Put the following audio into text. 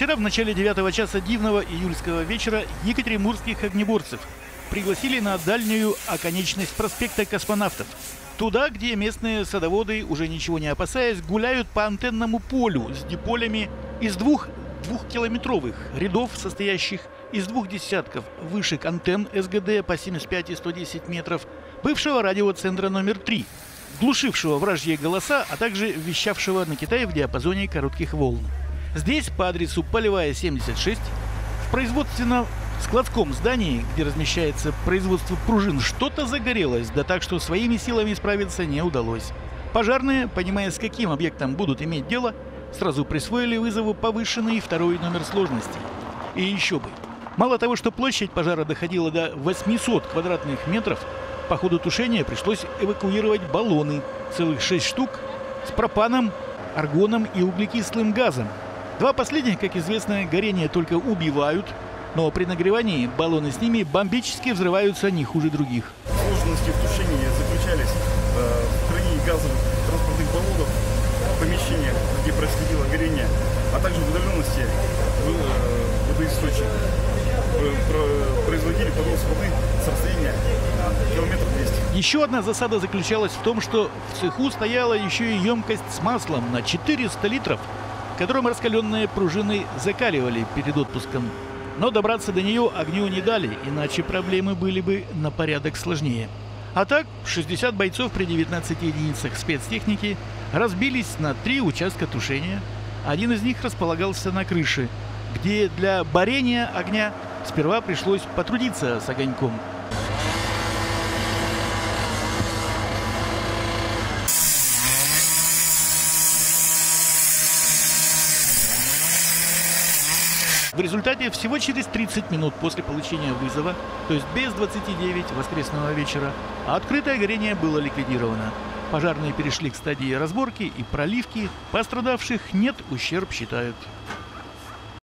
Вчера в начале 9 часа дивного июльского вечера екатеринбургских огнеборцев пригласили на дальнюю оконечность проспекта Космонавтов. Туда, где местные садоводы, уже ничего не опасаясь, гуляют по антенному полю с диполями из двухкилометровых рядов, состоящих из 2 десятков вышек антенн СГД по 75 и 110 метров, бывшего радиоцентра номер 3, глушившего вражьи голоса, а также вещавшего на Китай в диапазоне коротких волн. Здесь, по адресу Полевая, 76, в производственно-складском здании, где размещается производство пружин, что-то загорелось, да так, что своими силами справиться не удалось. Пожарные, понимая, с каким объектом будут иметь дело, сразу присвоили вызову повышенный 2-й номер сложности. И еще бы. Мало того, что площадь пожара доходила до 800 квадратных метров, по ходу тушения пришлось эвакуировать баллоны, целых 6 штук, с пропаном, аргоном и углекислым газом. 2 последних, как известно, горение только убивают, но при нагревании баллоны с ними бомбически взрываются не хуже других. Сложности в тушении заключались в хранении газовых транспортных баллонов в помещениях, где происходило горение, а также в удаленности водоисточника. Производили подвоз воды с расстояния километр 200. Еще одна засада заключалась в том, что в цеху стояла еще и емкость с маслом на 400 литров, которым раскаленные пружины закаливали перед отпуском. Но добраться до нее огню не дали, иначе проблемы были бы на порядок сложнее. А так, 60 бойцов при 19 единицах спецтехники разбились на 3 участка тушения. Один из них располагался на крыше, где для борения огня сперва пришлось потрудиться с огоньком. В результате всего через 30 минут после получения вызова, то есть без 29 воскресного вечера, открытое горение было ликвидировано. Пожарные перешли к стадии разборки и проливки. Пострадавших нет, ущерб считают.